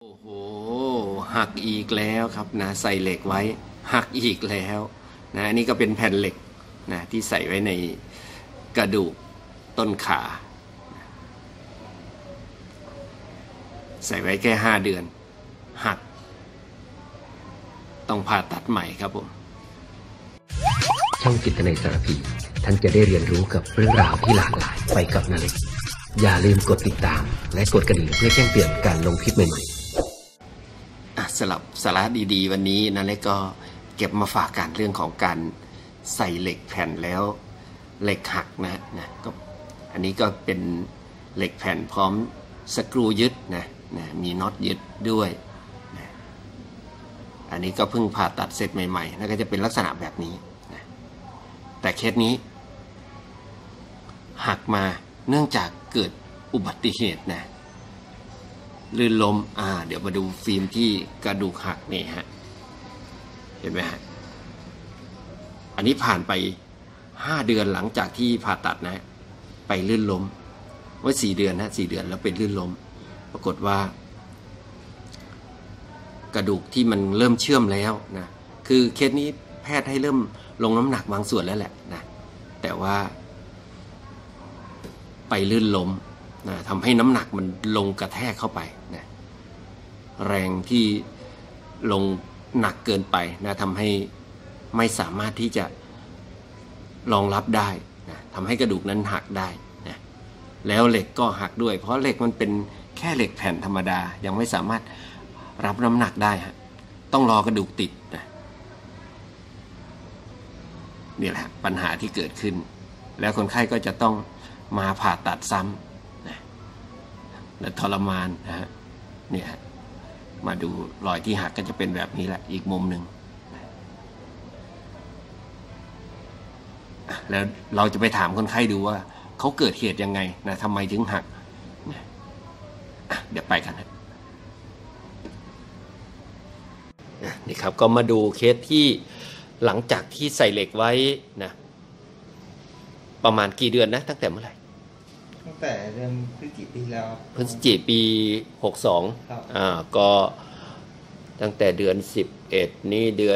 โอ้โหหักอีกแล้วครับนะใส่เหล็กไว้หักอีกแล้วนะอันนี้ก็เป็นแผ่นเหล็กนะที่ใส่ไว้ในกระดูกต้นขาใส่ไว้แค่5 เดือนหักต้องผ่าตัดใหม่ครับผมช่องจิตนาสารพีท่านจะได้เรียนรู้กับเรื่องราวที่หลากหลายไปกับนาเล็กอย่าลืมกดติดตามและกดกระดิ่งเพื่อแจ้งเตือนการลงคลิปใหม่ๆสำหรับสาระดีๆวันนี้นาเล็กก็เก็บมาฝากกันเรื่องของการใส่เหล็กแผ่นแล้วเหล็กหักนะก็อันนี้ก็เป็นเหล็กแผ่นพร้อมสกรูยึดนะมีน็อตยึดด้วยนะอันนี้ก็เพิ่งผ่าตัดเสร็จใหม่ๆแล้วก็จะเป็นลักษณะแบบนี้นะแต่เคสนี้หักมาเนื่องจากเกิดอุบัติเหตุนะลื่นล้มเดี๋ยวมาดูฟิล์มที่กระดูกหักนี่ฮะเห็นไหมฮะอันนี้ผ่านไป5 เดือนหลังจากที่ผ่าตัดนะไปลื่นล้มว่า4 เดือนนะ4 เดือนแล้วเป็นลื่นล้มปรากฏว่ากระดูกที่มันเริ่มเชื่อมแล้วนะคือเคสนี้แพทย์ให้เริ่มลงน้ำหนักบางส่วนแล้วแหละนะแต่ว่าไปลื่นล้มนะทำให้น้ำหนักมันลงกระแทกเข้าไปนะแรงที่ลงหนักเกินไปนะทำให้ไม่สามารถที่จะรองรับได้นะทำให้กระดูกนั้นหักได้นะแล้วเหล็กก็หักด้วยเพราะเหล็กมันเป็นแค่เหล็กแผ่นธรรมดายังไม่สามารถรับน้ำหนักได้ฮะต้องรอกระดูกติดนะนี่แหละปัญหาที่เกิดขึ้นแล้วคนไข้ก็จะต้องมาผ่าตัดซ้ำนะและทรมานนะฮะเนี่ยมาดูรอยที่หักก็จะเป็นแบบนี้แหละอีกมุมหนึ่งแล้วเราจะไปถามคนไข้ดูว่าเขาเกิดเหตุยังไงนะทำไมถึงหักเดี๋ยวไปกันนะนี่ครับก็มาดูเคสที่หลังจากที่ใส่เหล็กไว้นะประมาณกี่เดือนนะตั้งแต่เมื่อไหร่ตั้งแต่เดือนพฤศจิกายนปีแล้วพฤศจิกายนปี62ก็ตั้งแต่เดือน11นี้เดือน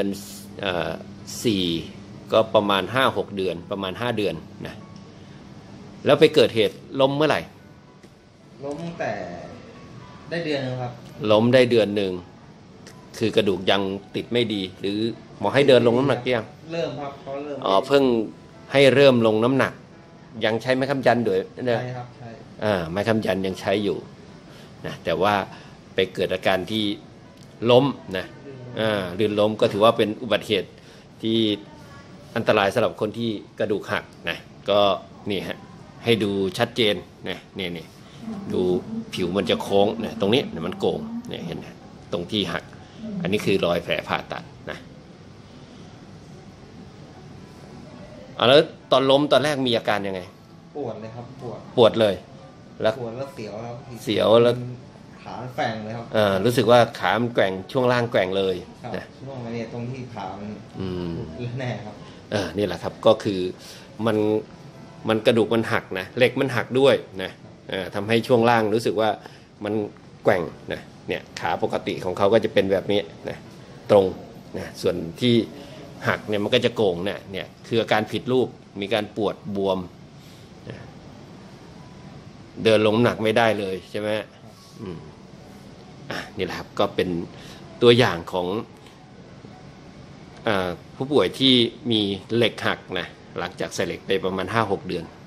4ก็ประมาณ 5-6 เดือนประมาณ5 เดือนนะแล้วไปเกิดเหตุล้มเมื่อไหร่ล้มตั้งแต่ได้เดือนนึงครับล้มได้เดือนหนึ่งคือกระดูกยังติดไม่ดีหรือหมอให้เดินลงน้ำหนักยังเริ่มครับเขาเริ่มเพิ่งให้เริ่มลงน้ำหนักยังใช้ไม้ค้ำยันด้วยใช่ครับใช่ไม้ค้ำยันยังใช้อยู่นะแต่ว่าไปเกิดอาการที่ล้มนะลื่นล้มก็ถือว่าเป็นอุบัติเหตุที่อันตรายสำหรับคนที่กระดูกหักนะก็นี่ฮะให้ดูชัดเจนนะนี่ดูผิวมันจะโค้งนะตรงนี้มันโก่งเนี่ยเห็นไหมตรงที่หักอันนี้คือรอยแผลผ่าตัดนะแล้วตอนล้มตอนแรกมีอาการยังไงปวดเลยครับปวดเลยแล้วปวดแล้วเสียวแล้วแล้วขาแฝงเลยครับรู้สึกว่าขามันแกว่งช่วงล่างแกว่งเลยนะช่วงนี้ตรงที่ขามันแน่ครับนี่แหละครับก็คือมันกระดูกมันหักนะเหล็กมันหักด้วยนะทำให้ช่วงล่างรู้สึกว่ามันแกว่งนะเนี่ยขาปกติของเขาก็จะเป็นแบบนี้นะตรงนะส่วนที่หักเนี่ยมันก็จะโก่งเนี่ยคืออาการผิดรูปมีการปวดบวมนะเดินลงน้ำหนักไม่ได้เลยใช่ไหมนี่แหละครับก็เป็นตัวอย่างของผู้ป่วยที่มีเหล็กหักนะหลังจากใส่เหล็กไปประมาณ 5-6 เดือน